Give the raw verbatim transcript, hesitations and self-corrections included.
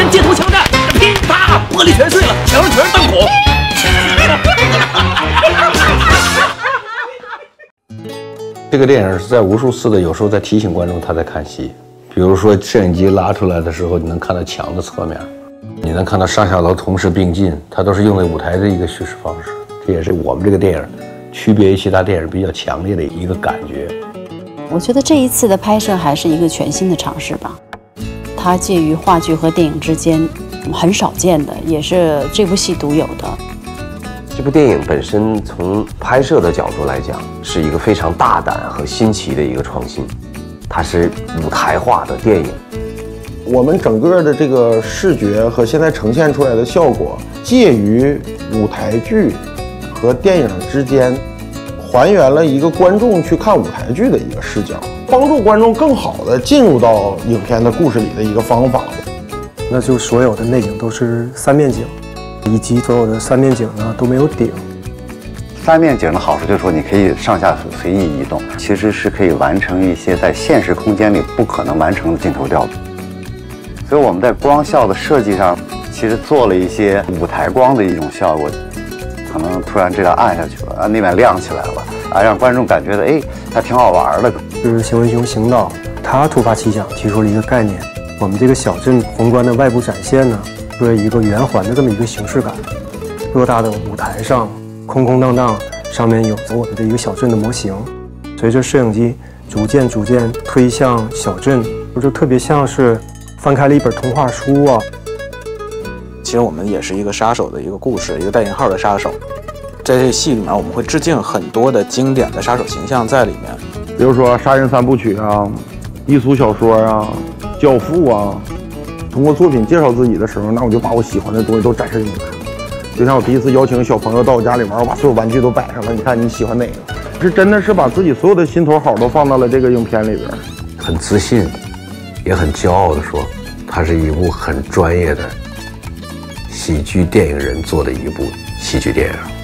街头枪战，噼啪，玻璃全碎了，墙上全是弹孔。 这个电影是在无数次的，有时候在提醒观众他在看戏。比如说摄影机拉出来的时候，你能看到墙的侧面，你能看到上下楼同时并进，它都是用在舞台的一个叙事方式。这也是我们这个电影区别于其他电影比较强烈的一个感觉。 我觉得这一次的拍摄还是一个全新的尝试吧，它介于话剧和电影之间，很少见的，也是这部戏独有的。 这部电影本身从拍摄的角度来讲，是一个非常大胆和新奇的一个创新，它是舞台化的电影。 我们整个的这个视觉和现在呈现出来的效果，介于舞台剧和电影之间，还原了一个观众去看舞台剧的一个视角，帮助观众更好的进入到影片的故事里的一个方法。 那就所有的内景都是三面景，以及所有的三面景呢都没有顶。 三面景的好处就是说，你可以上下随意移动，其实是可以完成一些在现实空间里不可能完成的镜头调度。所以我们在光效的设计上，其实做了一些舞台光的一种效果，可能突然这边暗下去了，啊那边亮起来了，啊让观众感觉到哎还挺好玩的。 就是邢文雄邢导，他突发奇想提出了一个概念，我们这个小镇宏观的外部展现呢，是一个圆环的这么一个形式感。偌大的舞台上空空荡荡，上面有着我们的一个小镇的模型，随着摄影机逐渐逐渐推向小镇，就特别像是翻开了一本童话书啊。 其实我们也是一个杀手的一个故事，一个带引号的杀手。在这戏里面，我们会致敬很多的经典的杀手形象在里面， 比如说杀人三部曲啊、低俗小说啊、教父啊。通过作品介绍自己的时候，那我就把我喜欢的东西都展示给你看。就像我第一次邀请小朋友到我家里玩，我把所有玩具都摆上了，你看你喜欢哪个？是真的是把自己所有的心头好都放到了这个影片里边， 很自信，也很骄傲地说，它是一部很专业的喜剧电影人做的一部喜剧电影。